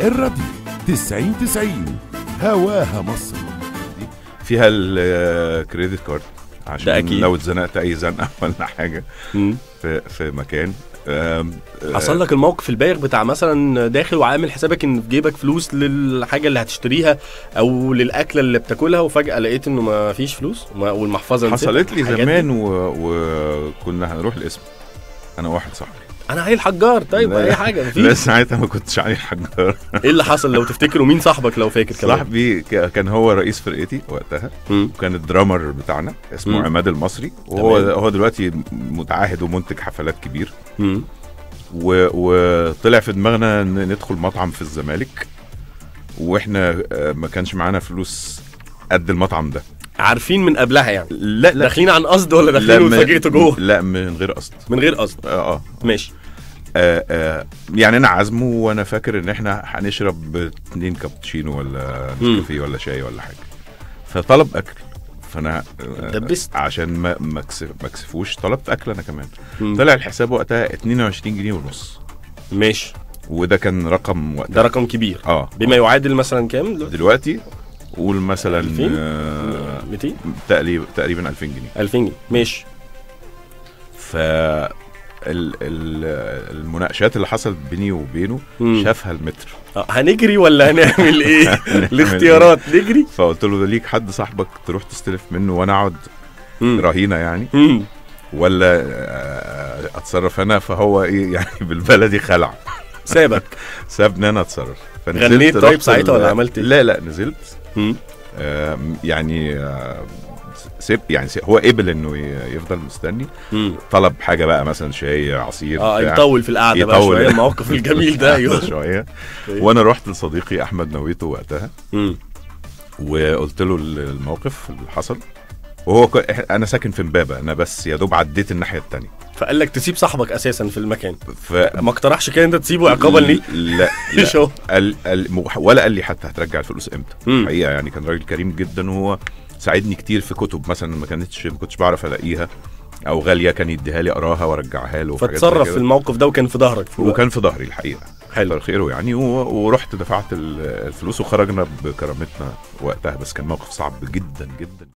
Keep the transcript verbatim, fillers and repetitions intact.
الراديو تسعين تسعين هواها مصر. فيها الكريدت كارد عشان لو اتزنقت اي زنقه ولا حاجه في في مكان. حصل لك الموقف البايخ بتاع مثلا داخل وعامل حسابك ان في جيبك فلوس للحاجه اللي هتشتريها او للاكله اللي بتاكلها وفجاه لقيت انه ما فيش فلوس والمحفظه حصلت لي زمان وكنا هنروح القسم انا واحد صاحبي انا عيل حجار. طيب اي حاجه مفيش. لا ساعتها ما كنتش عيل حجار. ايه اللي حصل لو تفتكروا؟ مين صاحبك لو فاكر؟ كمان صاحبي كان هو رئيس فرقتي وقتها وكان الدرامر بتاعنا اسمه م. عماد المصري وهو تمام. هو دلوقتي متعاهد ومنتج حفلات كبير م. وطلع في دماغنا ندخل مطعم في الزمالك واحنا ما كانش معانا فلوس قد المطعم ده. عارفين من قبلها يعني؟ لا لا داخلين عن قصد ولا داخلين وفاجئتوا جوه؟ لا من غير قصد. من غير قصد. اه اه ماشي. آه آه يعني انا عازمه وانا فاكر ان احنا هنشرب اتنين كابتشينو ولا نسكافيه ولا شاي ولا حاجه فطلب اكل فانا دبست عشان ما ما اكسفوش طلبت اكل انا كمان. مم. طلع الحساب وقتها اتنين وعشرين جنيه ونص. ماشي. وده كان رقم وقتها ده رقم كبير اه بما يعادل مثلا كام دلوقتي؟ دلوقتي قول مثلا ميتين تقريبا تقريبا ألفين جنيه. ألفين جنيه ماشي. ف المناقشات اللي حصلت بيني وبينه مم. شافها المتر. اه هنجري ولا هنعمل ايه؟ الاختيارات نجري. فقلت له ده ليك حد صاحبك تروح تستلف منه وانا اقعد رهينه يعني مم. ولا اتصرف انا؟ فهو ايه يعني بالبلدي خلع سابك سابني انا اتصرف. غنيت طيب ساعتها ولا عملت ايه؟ لا لا نزلت آه يعني آه سيب يعني سيب هو قبل انه يفضل مستني. مم. طلب حاجه بقى مثلا شاي عصير اه يطول في القعده بقى شويه الموقف الجميل ده ايوه شويه. وانا رحت لصديقي احمد نويته وقتها مم. وقلت له الموقف اللي حصل وهو ك... انا ساكن في امبابه انا بس يا دوب عديت الناحيه الثانيه فقال لك تسيب صاحبك اساسا في المكان ف... ما اقترحش كده انت تسيبه عقابا ليه؟ لا, لا. قال... قال... ولا قال لي حتى هترجع الفلوس امتى. الحقيقه يعني كان راجل كريم جدا وهو ساعدني كتير في كتب مثلا ما كانتش ما كنتش بعرف الاقيها او غاليه كان يديها لي اقراها وارجعها له. فتصرف في الموقف ده وكان في ظهرك وكان في ظهري الحقيقه. حلو خيره يعني و... ورحت دفعت الفلوس وخرجنا بكرامتنا وقتها بس كان موقف صعب جدا جدا.